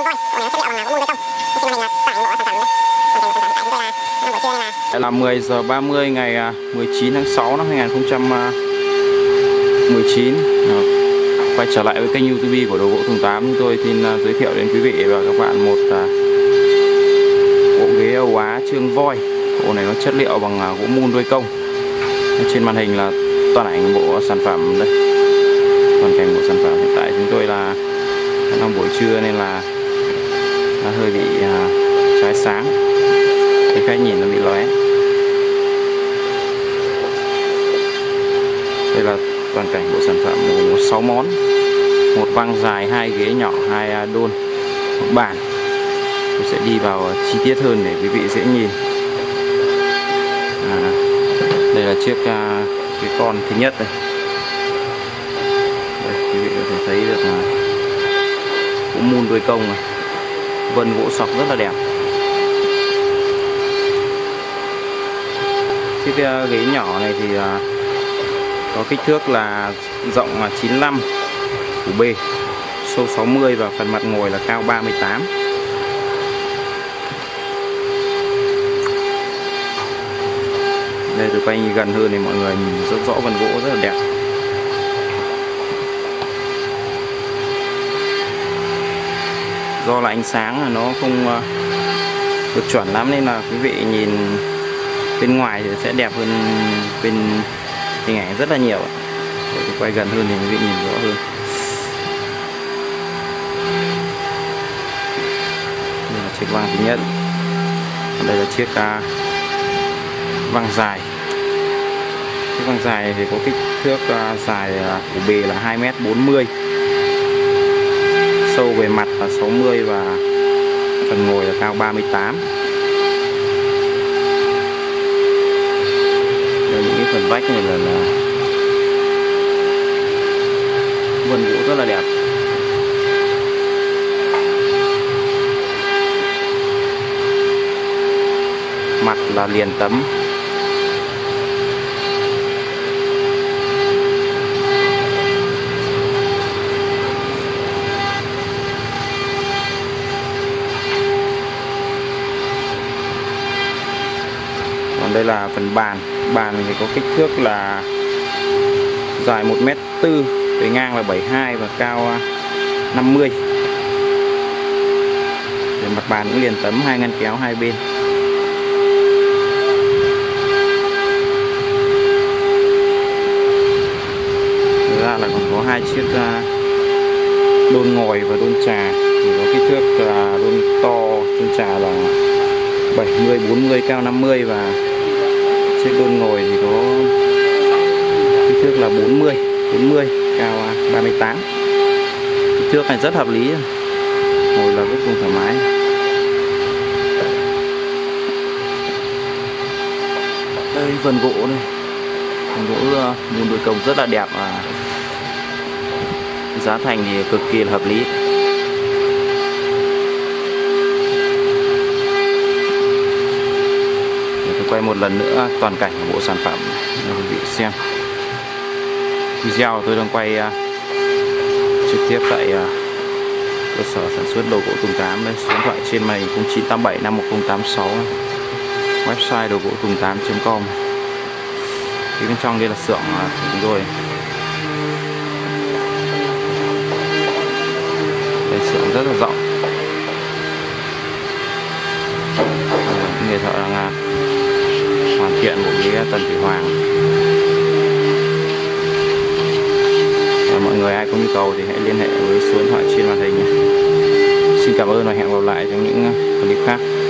Là 10 giờ 30 ngày 19 tháng 6 năm 2019. Quay trở lại với kênh YouTube của Đồ Gỗ Thùng 8. Chúng tôi xin giới thiệu đến quý vị và các bạn một bộ ghế Âu Á Trương Voi. Bộ này nó chất liệu bằng gỗ mun đuôi công. Trên màn hình là toàn ảnh bộ sản phẩm đây. Toàn cảnh bộ sản phẩm. Hiện tại chúng tôi là đang buổi trưa nên là nó hơi bị trái sáng, cái khách nhìn nó bị lóe. Đây là toàn cảnh bộ sản phẩm gồm 6 món, một văng dài, 2 ghế nhỏ, 2 đôn, một bàn. Tôi sẽ đi vào chi tiết hơn để quý vị dễ nhìn. Đây là chiếc cái con thứ nhất đây. Đây, quý vị có thể thấy được là gỗ mun đuôi công này, vân gỗ sọc rất là đẹp. Chiếc ghế nhỏ này thì có kích thước là rộng là 95 của B, sâu 60 và phần mặt ngồi là cao 38. Đây tôi quay gần hơn thì mọi người nhìn rất rõ vân gỗ rất là đẹp. Do là ánh sáng là nó không được chuẩn lắm nên là quý vị nhìn bên ngoài thì sẽ đẹp hơn bên hình ảnh rất là nhiều. Để tôi quay gần hơn thì quý vị nhìn rõ hơn. Đây là chiếc văng thứ nhất. Đây là chiếc văng dài. Chiếc văng dài thì có kích thước dài của bề là 2m40, sâu về mặt là 60 và phần ngồi là cao 38. Đây, những cái phần vách này là vân gỗ rất là đẹp. Mặt là liền tấm. Còn đây là phần bàn. Bàn thì có kích thước là dài 1m4, bề ngang là 72 và cao 50. Để mặt bàn cũng liền tấm, 2 ngăn kéo hai bên. Thực ra là còn có 2 chiếc đôn ngồi và đôn trà. Thì có kích thước đôn to, đôn trà là 70, 40, cao 50 và chiếc đôn ngồi thì có kích thước là 40, cao 38. Kích thước này rất hợp lý, ngồi là vô cùng thoải mái. Đây phần gỗ đây, phần gỗ mun đuôi công rất là đẹp và giá thành thì cực kỳ là hợp lý. Quay một lần nữa toàn cảnh của bộ sản phẩm để quý vị xem. Video tôi đang quay trực tiếp tại cơ sở sản xuất đồ gỗ Thùng 8. Đây, số điện thoại trên màn hình 0987 51086, website đồ gỗ thùng 8.com. Phía bên trong đây là xưởng của chúng tôi. Đây, xưởng rất là rộng. Người thợ đang hoàn thiện bộ ghế Tần Thủy Hoàng. Và mọi người ai có nhu cầu thì hãy liên hệ với số điện thoại trên màn hình nhé. Xin cảm ơn và hẹn gặp lại trong những clip khác.